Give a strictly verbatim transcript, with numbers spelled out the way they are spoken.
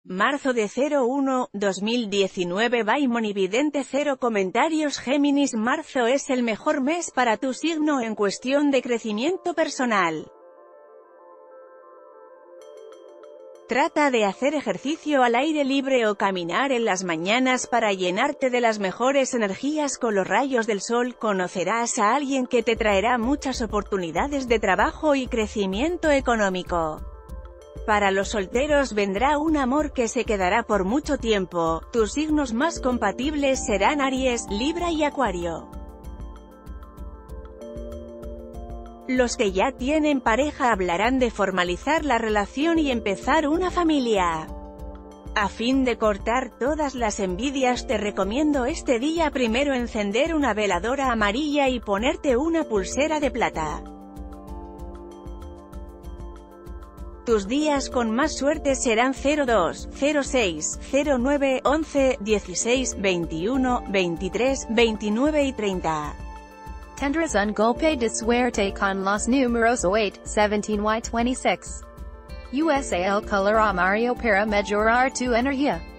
Marzo de cero uno dos mil diecinueve by Monividente. Cero comentarios. Géminis. Marzo es el mejor mes para tu signo en cuestión de crecimiento personal. Trata de hacer ejercicio al aire libre o caminar en las mañanas para llenarte de las mejores energías con los rayos del sol. Conocerás a alguien que te traerá muchas oportunidades de trabajo y crecimiento económico. Para los solteros vendrá un amor que se quedará por mucho tiempo. Tus signos más compatibles serán Aries, Libra y Acuario. Los que ya tienen pareja hablarán de formalizar la relación y empezar una familia. A fin de cortar todas las envidias, te recomiendo este día primero encender una veladora amarilla y ponerte una pulsera de plata. Tus días con más suerte serán cero dos, cero seis, cero nueve, once, dieciséis, veintiuno, veintitrés, veintinueve y treinta. Tendrás un golpe de suerte con los números ocho, diecisiete y veintiséis. U S A el color amarillo para mejorar tu energía.